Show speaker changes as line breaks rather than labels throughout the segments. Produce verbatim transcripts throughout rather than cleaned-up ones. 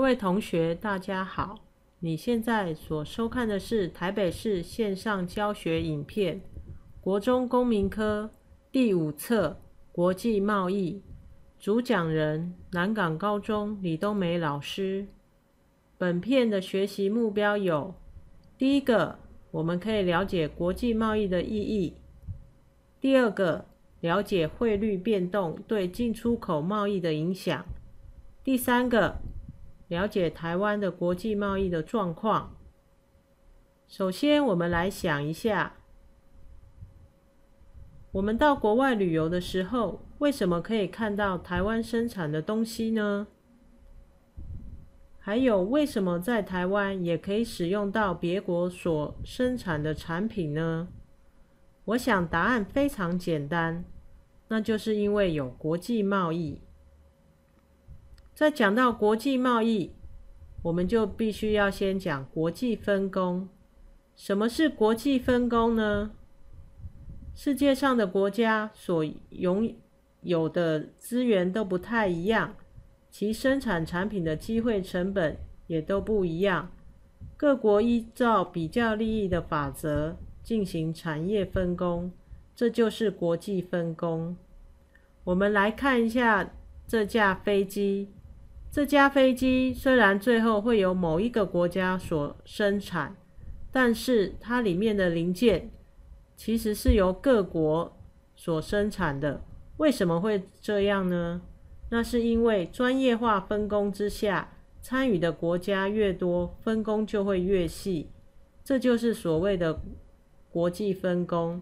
位同学，大家好！你现在所收看的是台北市线上教学影片，国中公民科第五册国际贸易，主讲人南港高中李冬梅老师。本片的学习目标有：第一个，我们可以了解国际贸易的意义；第二个，了解汇率变动对进出口贸易的影响；第三个，了解台湾的国际贸易的状况。首先，我们来想一下，我们到国外旅游的时候，为什么可以看到台湾生产的东西呢？还有，为什么在台湾也可以使用到别国所生产的产品呢？我想答案非常简单，那就是因为有国际贸易。在讲到国际贸易，我们就必须要先讲国际分工。什么是国际分工呢？世界上的国家所拥有的资源都不太一样，其生产产品的机会成本也都不一样。各国依照比较利益的法则进行产业分工，这就是国际分工。我们来看一下这架飞机。这架飞机虽然最后会由某一个国家所生产，但是它里面的零件其实是由各国所生产的。为什么会这样呢？那是因为专业化分工之下，参与的国家越多，分工就会越细，这就是所谓的国际分工。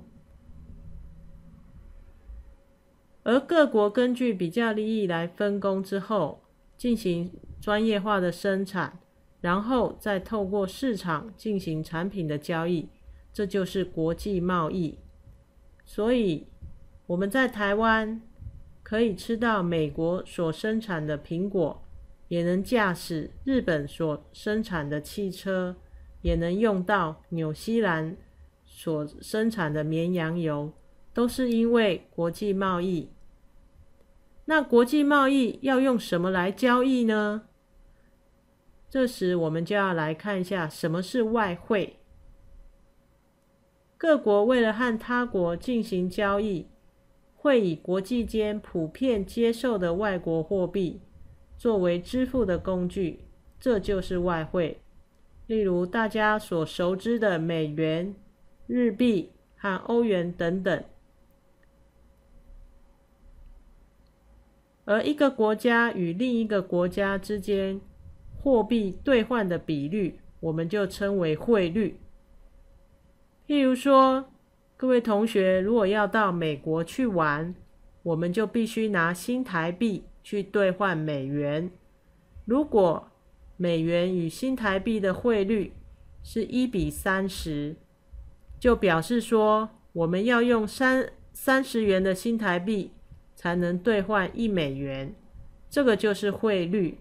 而各国根据比较利益来分工之后，进行专业化的生产，然后再透过市场进行产品的交易，这就是国际贸易。所以我们在台湾可以吃到美国所生产的苹果，也能驾驶日本所生产的汽车，也能用到纽西兰所生产的绵羊油，都是因为国际贸易。那国际贸易要用什么来交易呢？这时我们就要来看一下什么是外汇。各国为了和他国进行交易，会以国际间普遍接受的外国货币作为支付的工具，这就是外汇。例如大家所熟知的美元、日币和欧元等等。而一个国家与另一个国家之间货币兑换的比率，我们就称为汇率。譬如说，各位同学如果要到美国去玩，我们就必须拿新台币去兑换美元。如果美元与新台币的汇率是一比三十，就表示说我们要用三三十元的新台币才能兑换一美元，这个就是汇率。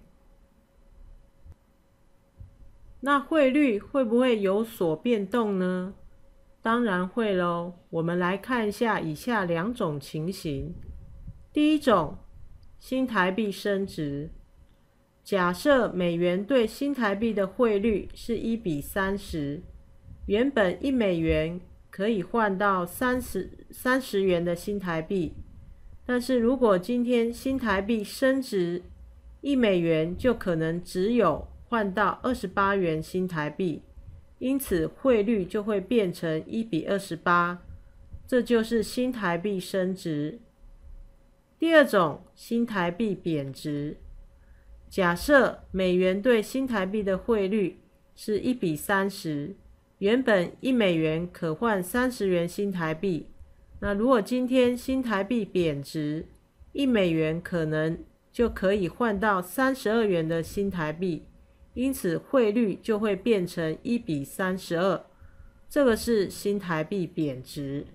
那汇率会不会有所变动呢？当然会咯。我们来看一下以下两种情形。第一种，新台币升值。假设美元对新台币的汇率是一比三十，原本一美元可以换到三十元的新台币。但是如果今天新台币升值，一美元就可能只有换到二十八元新台币，因此汇率就会变成一比二十八，这就是新台币升值。第二种，新台币贬值。假设美元对新台币的汇率是一比三十，原本一美元可换三十元新台币。那如果今天新台币贬值，一美元可能就可以换到三十二元的新台币，因此汇率就会变成一比三十二，这个是新台币贬值。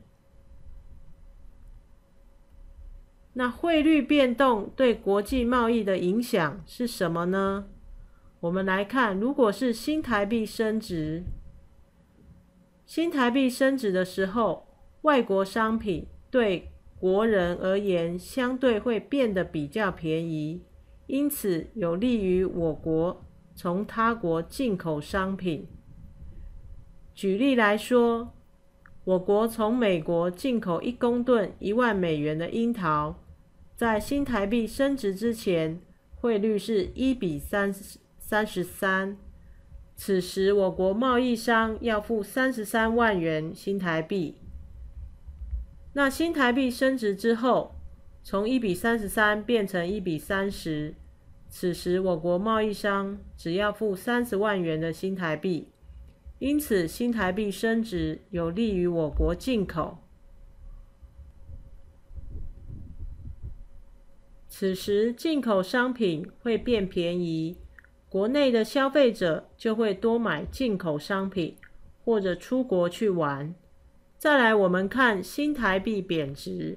那汇率变动对国际贸易的影响是什么呢？我们来看，如果是新台币升值，新台币升值的时候，外国商品对国人而言相对会变得比较便宜，因此有利于我国从他国进口商品。举例来说，我国从美国进口一公吨一万美元的樱桃，在新台币升值之前，汇率是一比三十三。此时我国贸易商要付三十三万元新台币。那新台币升值之后，从一比三十三变成一比三十，此时我国贸易商只要付三十万元的新台币。因此新台币升值有利于我国进口。此时进口商品会变便宜，国内的消费者就会多买进口商品，或者出国去玩。再来我们看新台币贬值。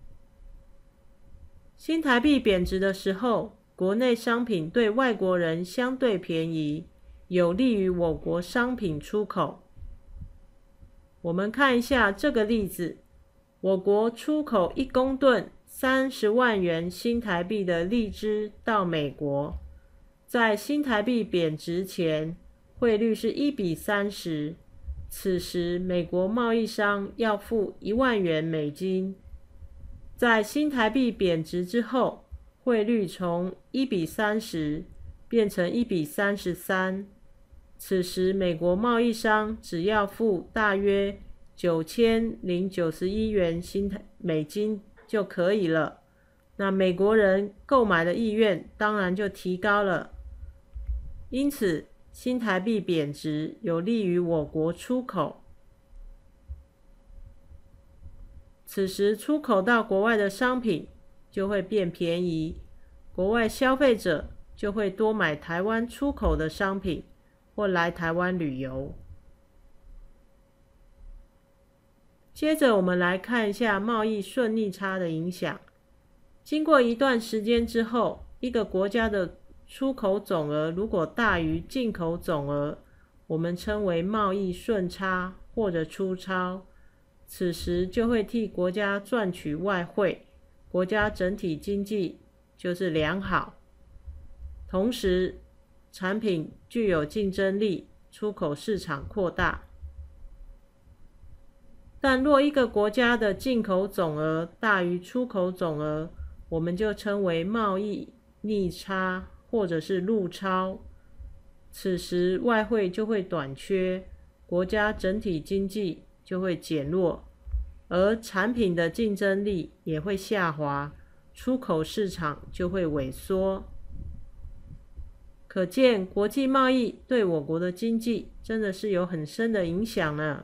新台币贬值的时候，国内商品对外国人相对便宜，有利于我国商品出口。我们看一下这个例子，我国出口一公吨三十万元新台币的荔枝到美国，在新台币贬值前，汇率是一比三十，此时美国贸易商要付一万元美金。在新台币贬值之后，汇率从一比三十变成一比三十三，此时美国贸易商只要付大约九千零九十一元新美金就可以了。那美国人购买的意愿当然就提高了。因此新台币贬值有利于我国出口。此时出口到国外的商品就会变便宜，国外消费者就会多买台湾出口的商品，或来台湾旅游。接着我们来看一下贸易顺逆差的影响。经过一段时间之后，一个国家的出口总额如果大于进口总额，我们称为贸易顺差或者出超。此时就会替国家赚取外汇，国家整体经济就是良好，同时产品具有竞争力，出口市场扩大。但若一个国家的进口总额大于出口总额，我们就称为贸易逆差或者是入超，此时外汇就会短缺，国家整体经济就会减弱，而产品的竞争力也会下滑，出口市场就会萎缩。可见国际贸易对我国的经济真的是有很深的影响呢。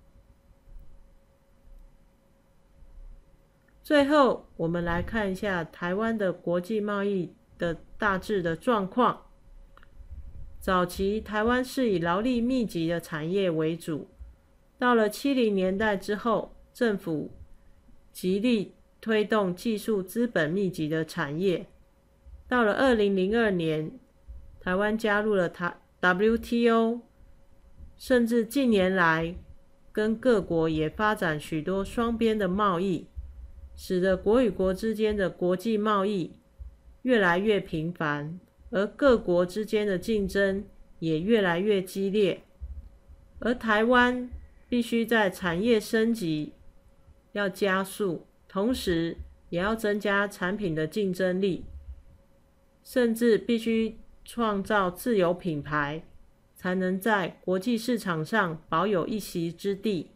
最后我们来看一下台湾的国际贸易的大致的状况。早期台湾是以劳力密集的产业为主，到了七零年代之后，政府极力推动技术资本密集的产业。到了二零零二年，台湾加入了 W T O， 甚至近年来跟各国也发展许多双边的贸易，使得国与国之间的国际贸易越来越频繁，而各国之间的竞争也越来越激烈。而台湾必须在产业升级要加速，同时也要增加产品的竞争力，甚至必须创造自有品牌，才能在国际市场上保有一席之地。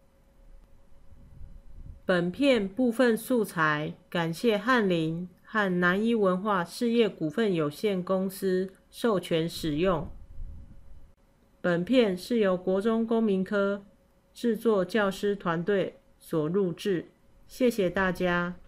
本片部分素材感谢翰林和南一文化事业股份有限公司授权使用。本片是由国中公民科制作教师团队所录制，谢谢大家。